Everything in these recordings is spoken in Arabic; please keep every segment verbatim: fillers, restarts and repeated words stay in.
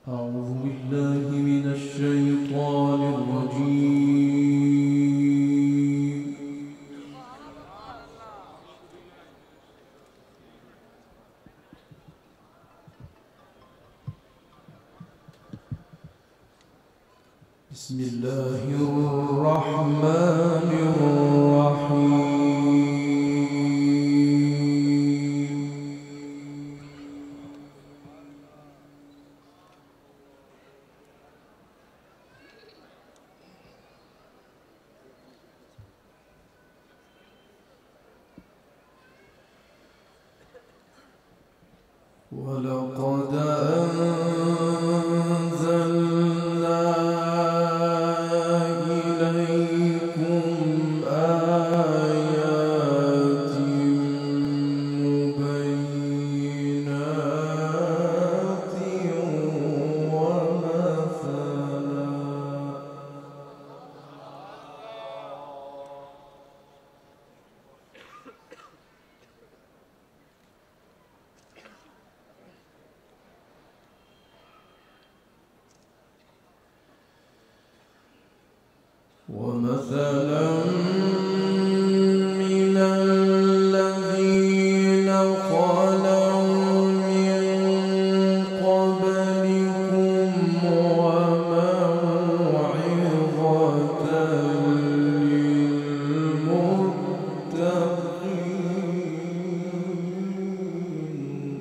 أعوذ بالله من الشيطان الرجيم. بسم الله الرحمن الرحيم. ولقد أنزلنا إليكم آيات مبينات ومثلا ومثلا من الذين خلوا من قبلكم وموعظة للمتقين.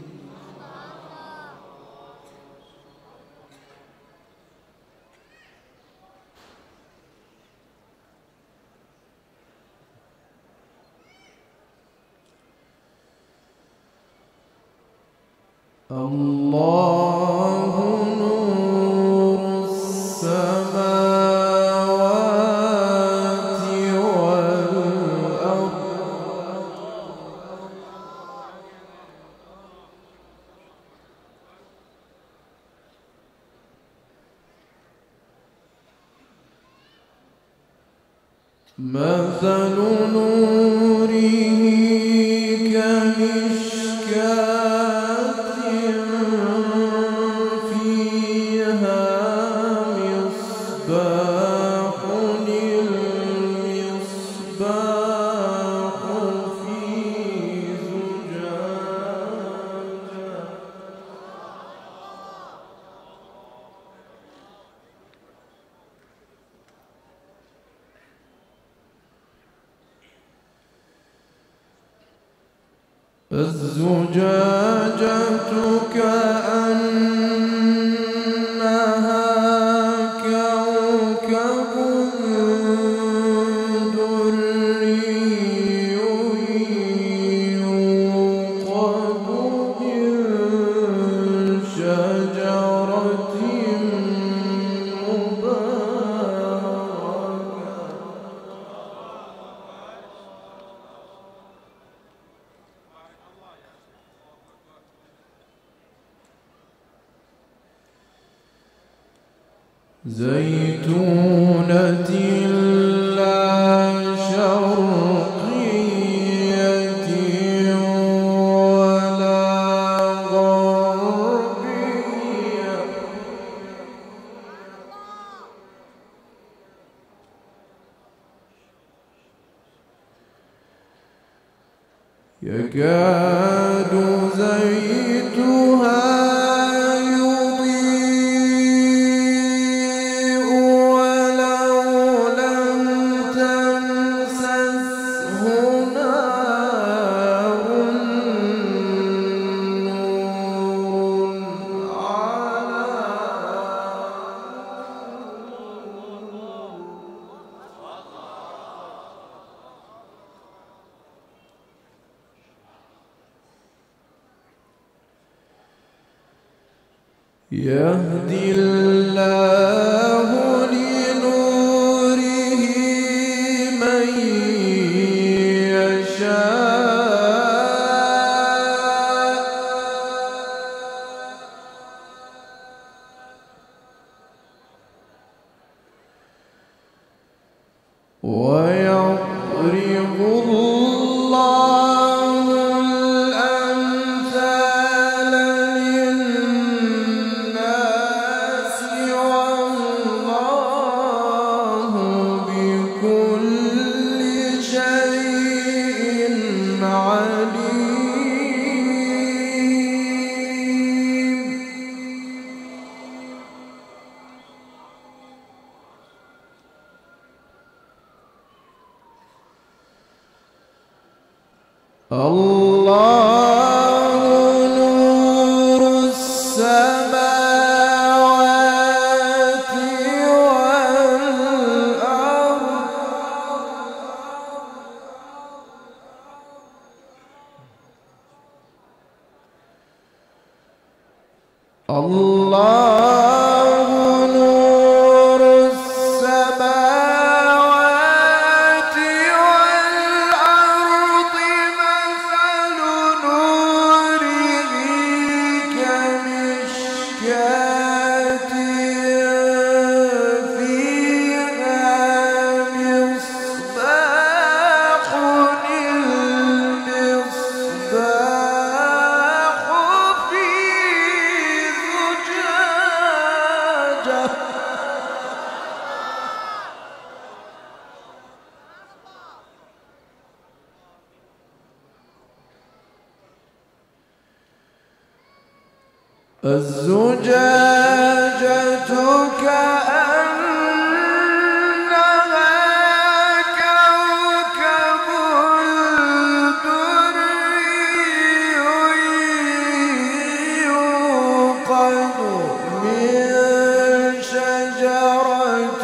الله نور السماوات والأرض مثل نوره كمشكاة فيها مصباح المصباح في زجاجة الزجاجة كأنها كوكب دري يوقد من شجرة مباركة زيتونة لا شرقية ولا غربية يكاد زيتها يهدي الله لنوره من يشاء ويضرب الله الأمثال للناس الله نور السماوات والأرض الله نور السماوات والأرض مثل نوره كمشكاة فيها مصباح المصباح في زجاجة الزجاجة كأنها كوكب دري يوقد من شجرة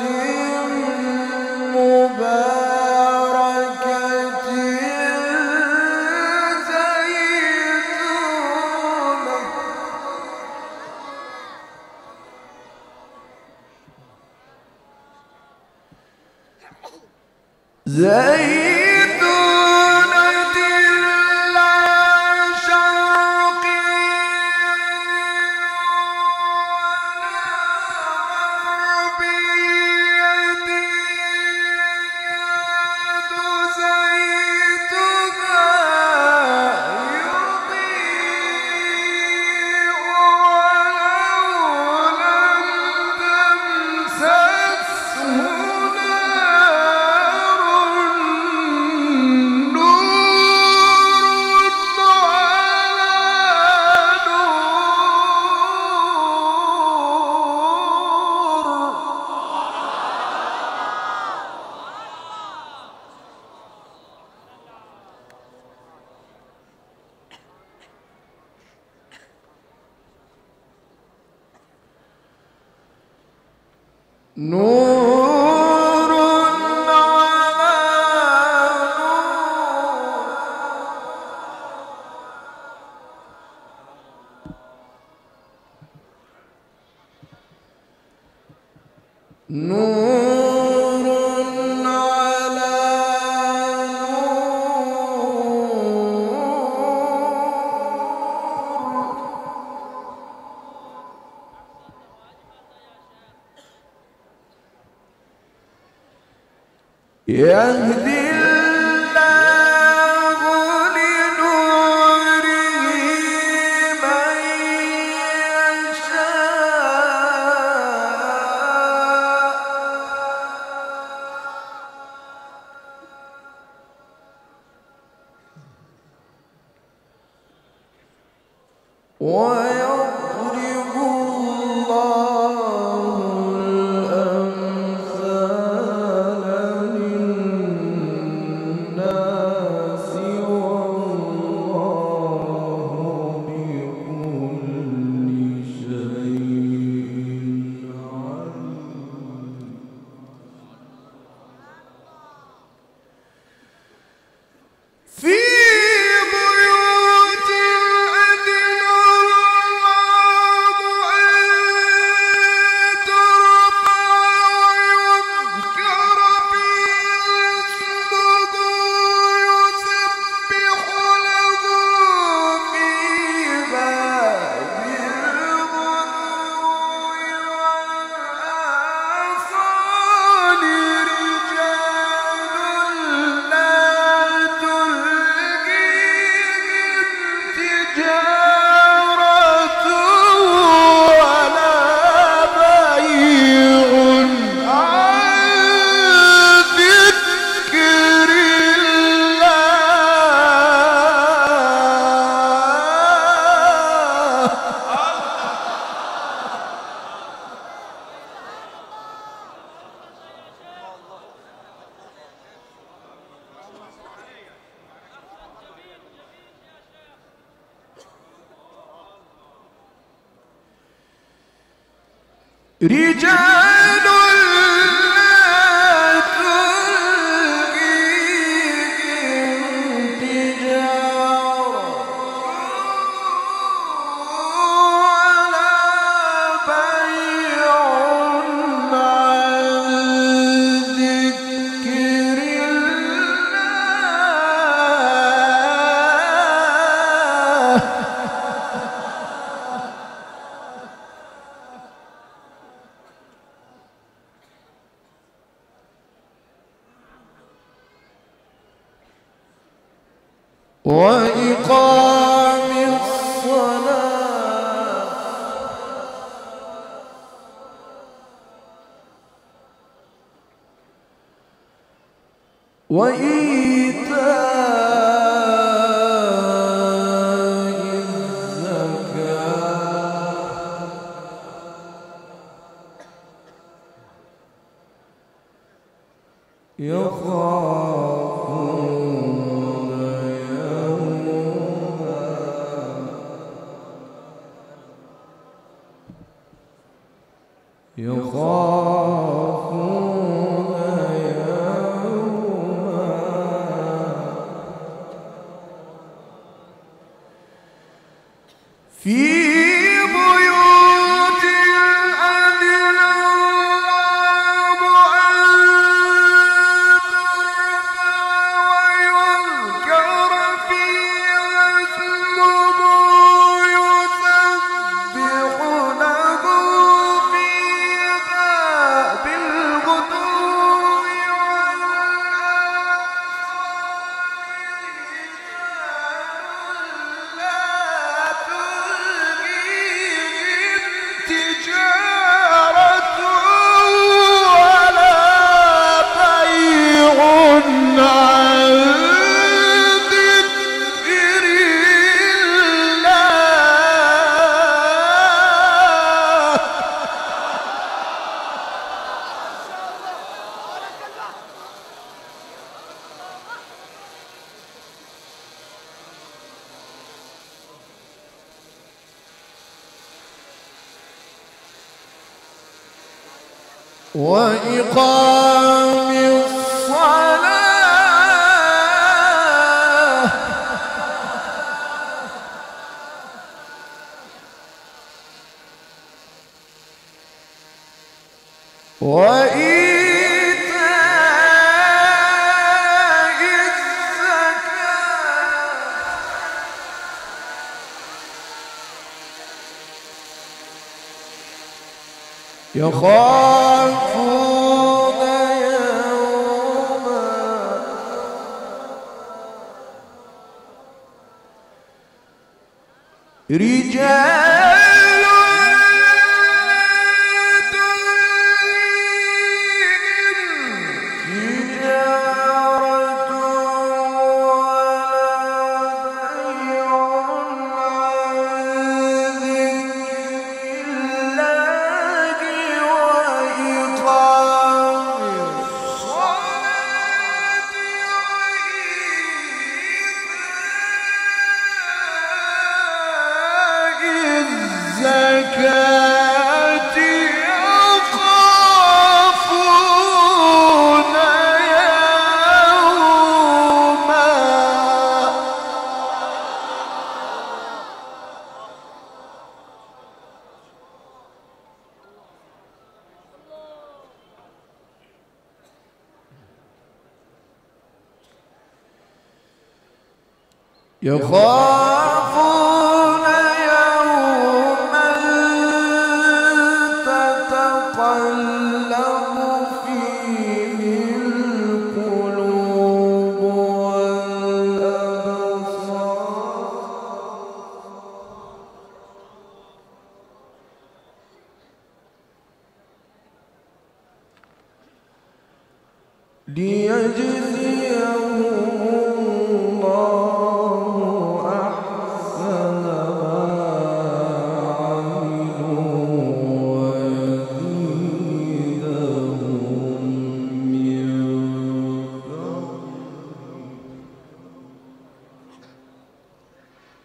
مباركة زيتونة لا نور على نور نور على يهدي الله لنوره من يشاء ويضرب الله الأمثال للناس رجال لا تلهيهم تجارة ولا بيع عن ذكر الله وإقام الصلاة وإيتاء الزكاة يخافون يوما يخافون يوما في بيوت أذن الله أن ترفع ويذكر فيها اسمه يسبح له فيها بالغدو تجارة ولا بيع عن ذكر الله وإقام الصلاة وإيتاء الزكاة يخافون يوما رجال لا تلهيهم تجارة ولا بيع عن ذكر الله وإقام الصلاة وإيتاء الزكاة يخافون يوما يخافون يوما تتقلب فيه القلوب والأبصار ليجزيهم الله أحسن ما عملوا ويزيدهم من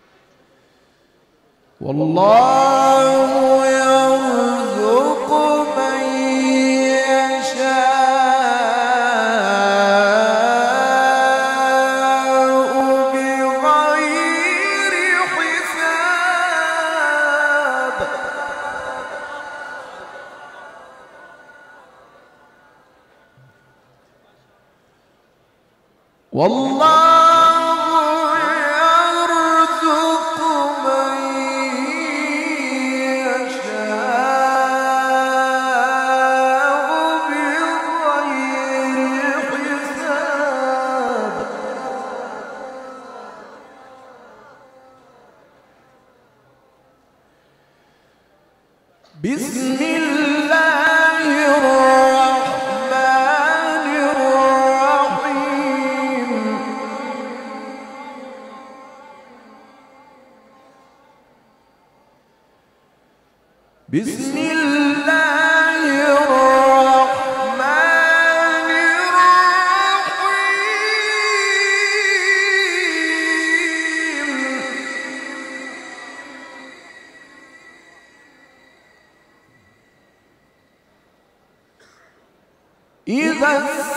فضله والله يرزق والله يرزق من يشاء بغير حساب. بسم الله الرحمن الرحيم. بسم الله الرحمن الرحيم. إذا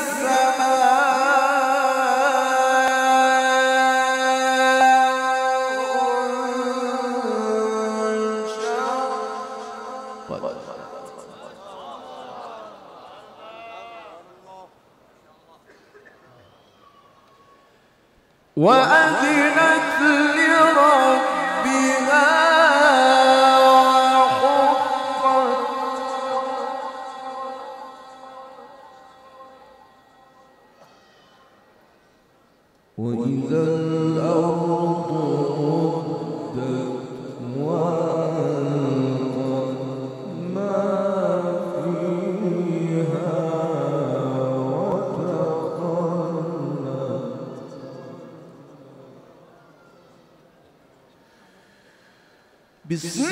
وأذنت لربها وحقت. وإذا الأرض مدت وألقت ما فيها وتخلت. بسم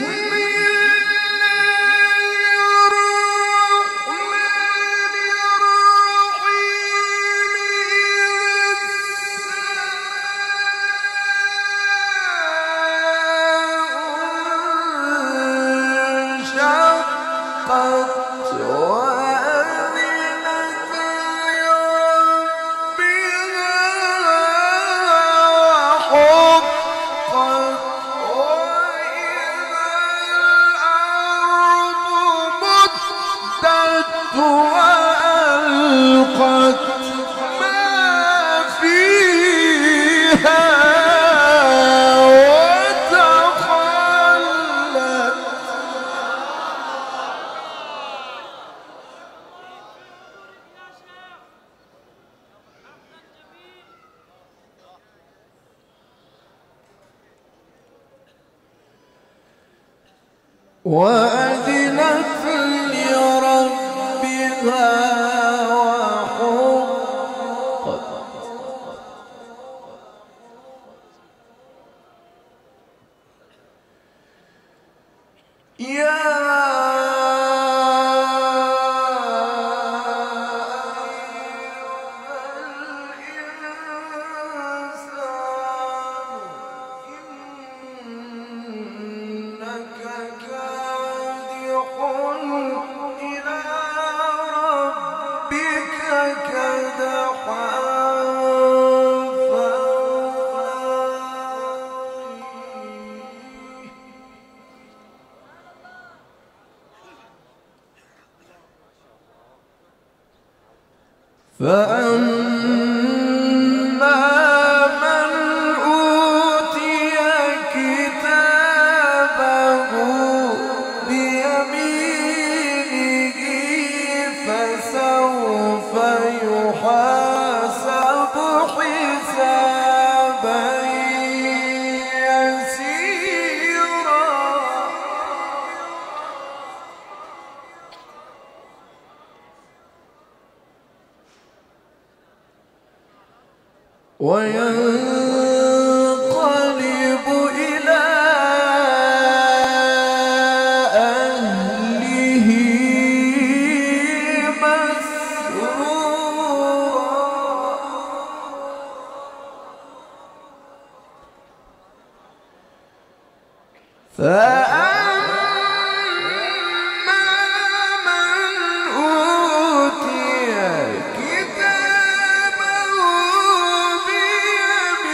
وأذنت لربها وحقت. يا فأما من أوتي كتابه بيمينه فسوف يحاسب حسابا يسيرا. وينقلب إلى أهله مسرورا. فأما من أوتي كتابه بيمينه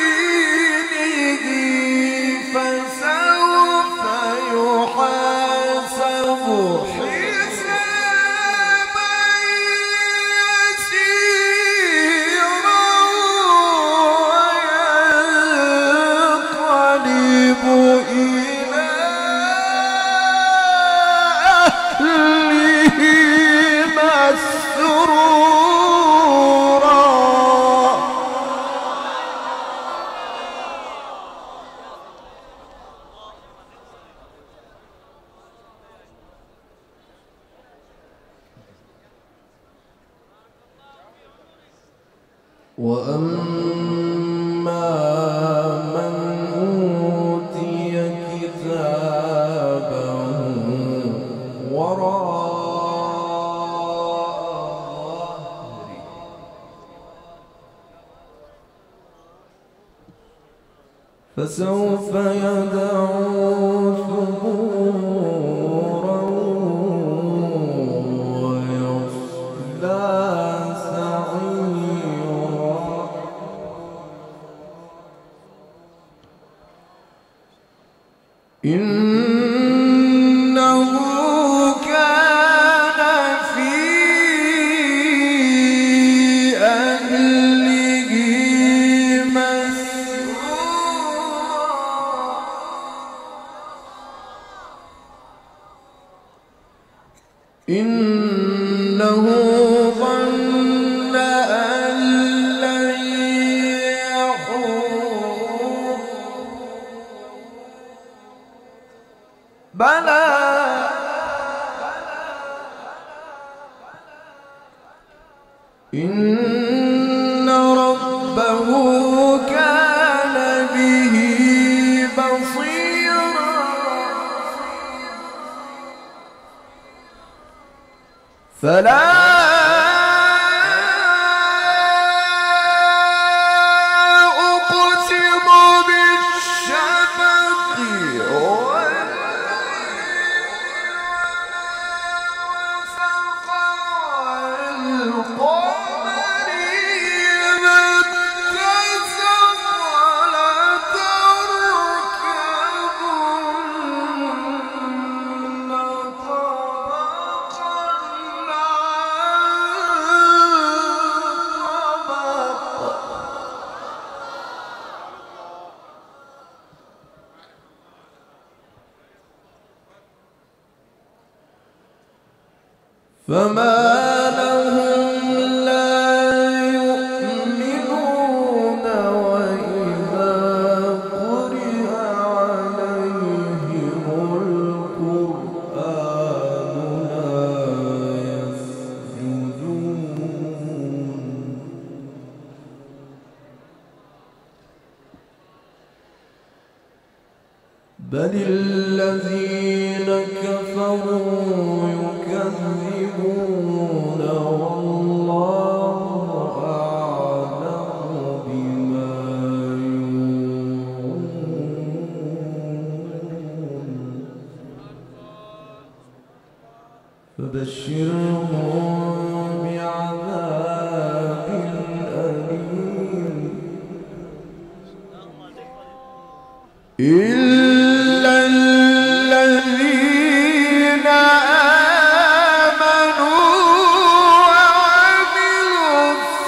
وأما من أوتي كتابه وراء ظهره فسوف يدعو ثبورا ويصلى سعيرا إنه كان في أهله مسرورا إنه ظن أن لن يحور بلى إن ربه كان به بصيرا فلا أقسم بالشفق والوسق والقمر إذا اتسق لتركبن طبقا فما لهم لا يؤمنون وإذا قرئ عليهم القرآن لا يسجدون بل الذين كفروا يكذبون والله أعلم بما يوعون فبشرهم بعذاب أليم إلا الذين آمنوا وعملوا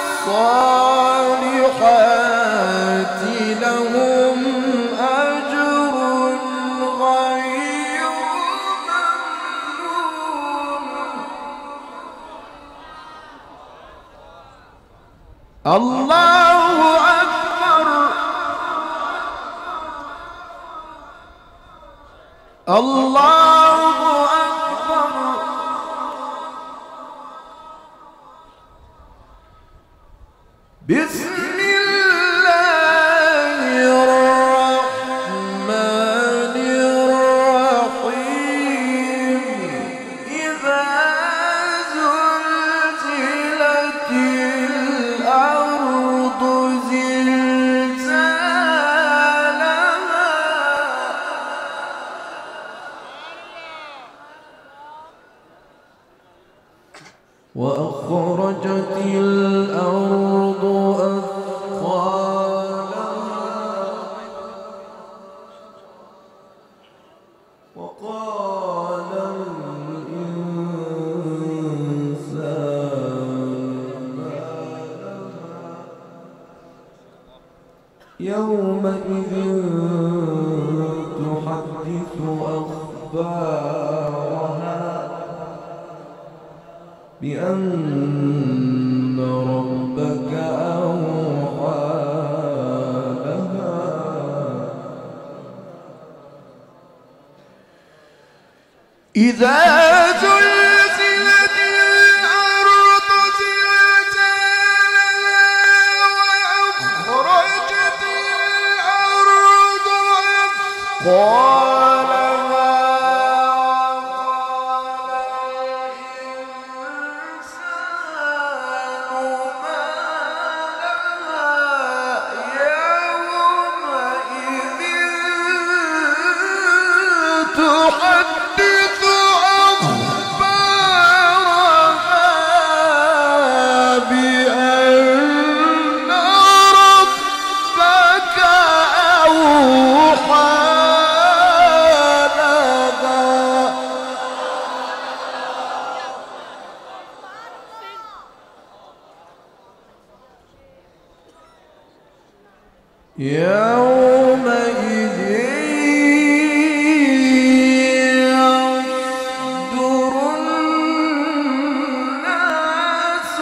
الصالحات لهم أجر غير ممنون الله أكبر الله أكبر بسم الله الرحمن الرحيم إذا زلزلت الأرض زلزالها وأخرجت الأرض أثقالها وقال الإنسان ما لها يومئذ تحدث أخبارها بأن ربك أوحى لها إذا زلزلت الأرض زلزالها يومئذ يصدر الناس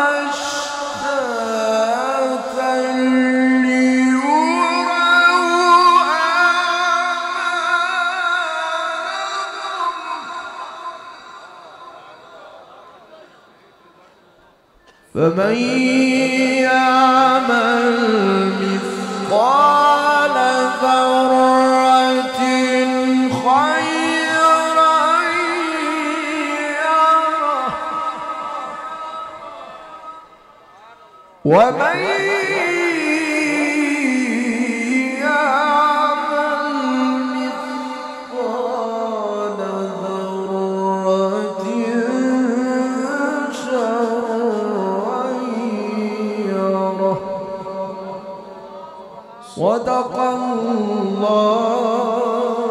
أشتاتا ليروا أعمالهم فمن يعمل مثقال ذرة خيرا يره ومن يعمل مثقال ذرة شرا يره صدق الله